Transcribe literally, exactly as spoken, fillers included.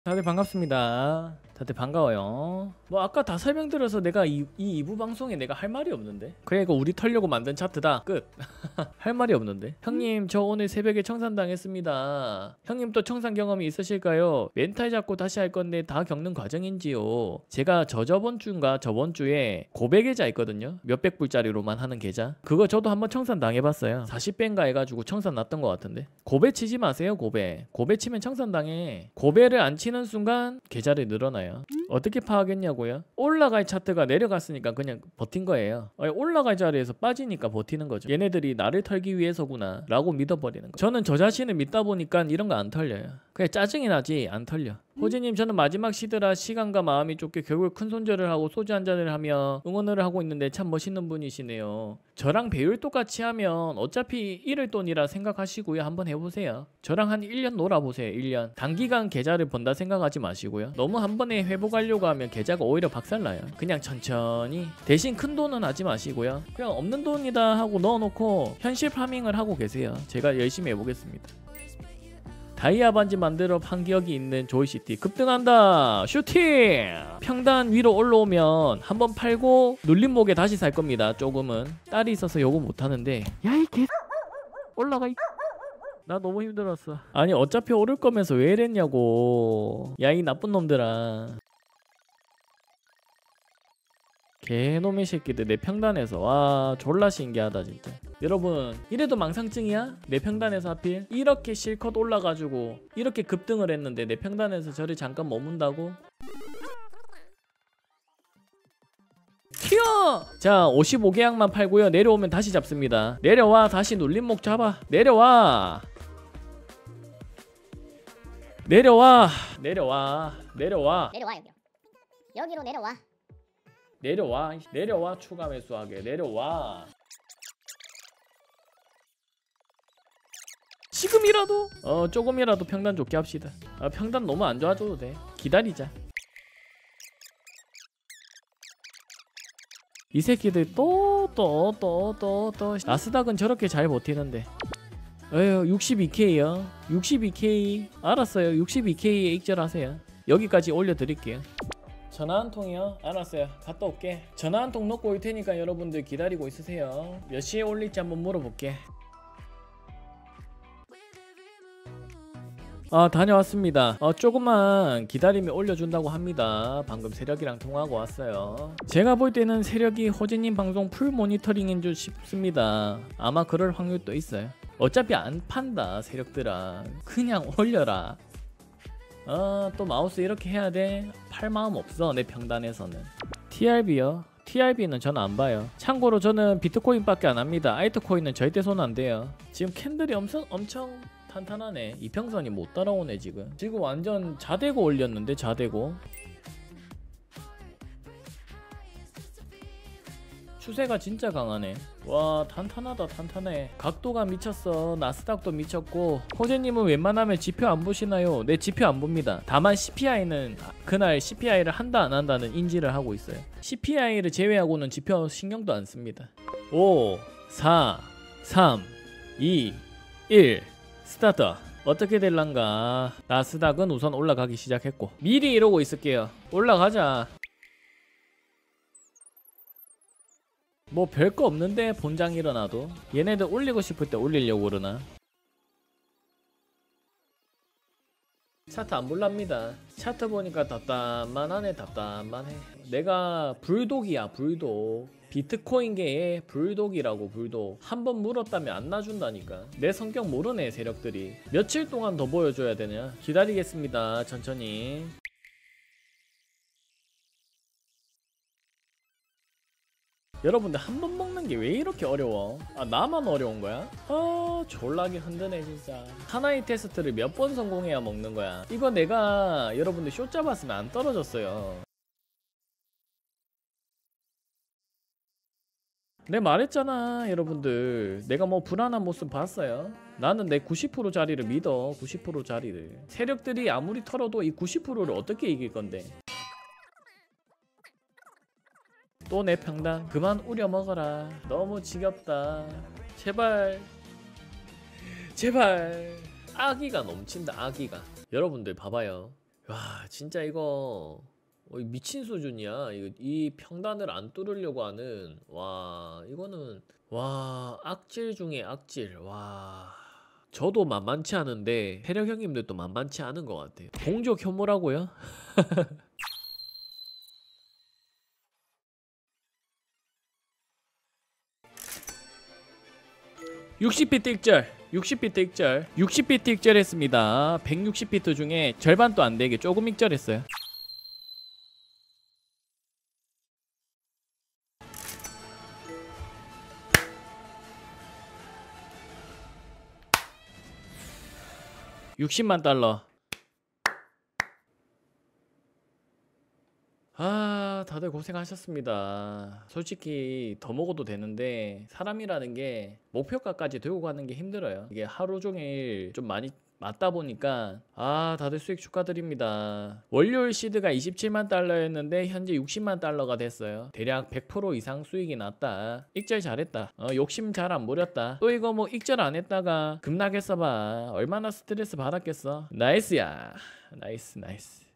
다들 반갑습니다. 다들 반가워요. 뭐 아까 다 설명드려서 내가 이, 이 이 부 방송에 내가 할 말이 없는데. 그래 이거 우리 털려고 만든 차트다. 끝. 할 말이 없는데. 형님 저 오늘 새벽에 청산당했습니다. 형님 또 청산 경험이 있으실까요? 멘탈 잡고 다시 할 건데 다 겪는 과정인지요? 제가 저저번 주인가 저번 주에 고배 계좌 있거든요. 몇백 불짜리로만 하는 계좌. 그거 저도 한번 청산 당해봤어요. 사십 배인가 해가지고 청산 났던 것 같은데. 고배 치지 마세요. 고배. 고배 치면 청산 당해. 고배를 안 치는 순간 계좌를 늘어나요. 어떻게 파악했냐고요? 올라갈 차트가 내려갔으니까 그냥 버틴 거예요. 올라갈 자리에서 빠지니까 버티는 거죠. 얘네들이 나를 털기 위해서구나 라고 믿어버리는 거. 저는 저 자신을 믿다 보니까 이런 거 안 털려요. 그냥 짜증이 나지 안 털려. 호재님 저는 마지막 시드라 시간과 마음이 쫓겨 결국 큰 손절을 하고 소주 한 잔을 하며 응원을 하고 있는데 참 멋있는 분이시네요. 저랑 배율 똑같이 하면 어차피 잃을 돈이라 생각하시고요. 한번 해보세요. 저랑 한 일 년 놀아보세요. 일 년. 단기간 계좌를 번다 생각하지 마시고요. 너무 한 번에 회복하려고 하면 계좌가 오히려 박살나요. 그냥 천천히. 대신 큰 돈은 하지 마시고요. 그냥 없는 돈이다 하고 넣어놓고 현실 파밍을 하고 계세요. 제가 열심히 해보겠습니다. 다이아 반지 만들어 판 기억이 있는 조이시티 급등한다. 슈팅. 평단 위로 올라오면 한번 팔고 눌림목에 다시 살 겁니다. 조금은 딸이 있어서 요거 못하는데. 야 이 개 올라가 이 나 너무 힘들었어. 아니 어차피 오를 거면서 왜 이랬냐고. 야 이 나쁜 놈들아. 개놈의 새끼들 내 평단에서. 와 졸라 신기하다 진짜. 여러분 이래도 망상증이야? 내 평단에서 하필 이렇게 실컷 올라가지고 이렇게 급등을 했는데 내 평단에서 저를 잠깐 머문다고? 튀어! 자 오십오 계약만 팔고요. 내려오면 다시 잡습니다. 내려와. 다시 눌림목 잡아. 내려와. 내려와. 내려와. 내려와. 내려와 여기로. 여기로 내려와. 내려와. 내려와. 추가 매수하게. 내려와. 지금이라도 어 조금이라도 평단 좋게 합시다. 아, 평단 너무 안 좋아져도 돼. 기다리자. 이 새끼들 또 또 또 또 또 나스닥은 저렇게 잘 버티는데. 에휴 육십이 케이요. 육십이 케이 알았어요. 육십이 케이에 익절하세요. 여기까지 올려드릴게요. 전화 한 통이요? 알았어요. 갔다 올게. 전화 한 통 넣고 올 테니까 여러분들 기다리고 있으세요. 몇 시에 올릴지 한번 물어볼게. 아 다녀왔습니다. 어, 조금만 기다리면 올려준다고 합니다. 방금 세력이랑 통화하고 왔어요. 제가 볼 때는 세력이 호재님 방송 풀 모니터링인 줄 싶습니다. 아마 그럴 확률도 있어요. 어차피 안 판다 세력들아. 그냥 올려라. 아 또 마우스 이렇게 해야 돼? 팔 마음 없어 내 평단에서는. 티알비요? 티알비는 저는 안 봐요. 참고로 저는 비트코인밖에 안 합니다. 알트코인은 절대 손 안 대요. 지금 캔들이 엄청 엄청 탄탄하네. 이평선이 못 따라오네 지금. 지금 완전 자대고 올렸는데 자대고. 추세가 진짜 강하네. 와 탄탄하다 탄탄해. 각도가 미쳤어. 나스닥도 미쳤고. 호재님은 웬만하면 지표 안 보시나요? 네 지표 안 봅니다. 다만 씨피아이는 그날 씨피아이를 한다 안 한다는 인지를 하고 있어요. 씨피아이를 제외하고는 지표 신경도 안 씁니다. 오 사 삼 이 일 스타트. 어떻게 될란가. 나스닥은 우선 올라가기 시작했고 미리 이러고 있을게요. 올라가자. 뭐 별거 없는데 본장 일어나도. 얘네들 올리고 싶을 때 올리려고 그러나. 차트 안 볼랍니다. 차트 보니까 답답만하네. 답답만해. 내가 불독이야 불독. 비트코인계의 불독이라고. 불독. 한번 물었다면 안 놔준다니까. 내 성격 모르네 세력들이. 며칠 동안 더 보여줘야 되냐. 기다리겠습니다. 천천히. 여러분들 한 번 먹는 게 왜 이렇게 어려워? 아 나만 어려운 거야? 아 졸라게 흔드네 진짜. 하나의 테스트를 몇 번 성공해야 먹는 거야. 이거 내가 여러분들 쇼 잡았으면 안 떨어졌어요. 내가 말했잖아 여러분들. 내가 뭐 불안한 모습 봤어요? 나는 내 구십 퍼센트 자리를 믿어. 구십 퍼센트 자리를. 세력들이 아무리 털어도 이 구십 퍼센트를 어떻게 이길 건데. 또 내 평단 그만 우려 먹어라. 너무 지겹다. 제발 제발. 아기가 넘친다. 아기가. 여러분들 봐봐요. 와 진짜 이거 어, 미친 수준이야. 이거 이 평단을 안 뚫으려고 하는 와 이거는 와 악질 중에 악질. 와 저도 만만치 않은데 해력 형님들도 만만치 않은 것 같아요. 공적 혐오라고요? 육십 비트 익절 육십 비트 익절 육십 비트 익절했습니다. 백육십 비트 중에 절반도 안 되게 조금 익절했어요. 육십만 달러. 아 다들 고생하셨습니다. 솔직히 더 먹어도 되는데 사람이라는 게 목표가까지 들고 가는 게 힘들어요. 이게 하루 종일 좀 많이 맞다 보니까 아 다들 수익 축하드립니다. 월요일 시드가 이십칠만 달러였는데 현재 육십만 달러가 됐어요. 대략 백 퍼센트 이상 수익이 났다. 익절 잘했다. 어, 욕심 잘 안 부렸다. 또 이거 뭐 익절 안 했다가 급락했어 봐. 얼마나 스트레스 받았겠어. 나이스야. 나이스 나이스.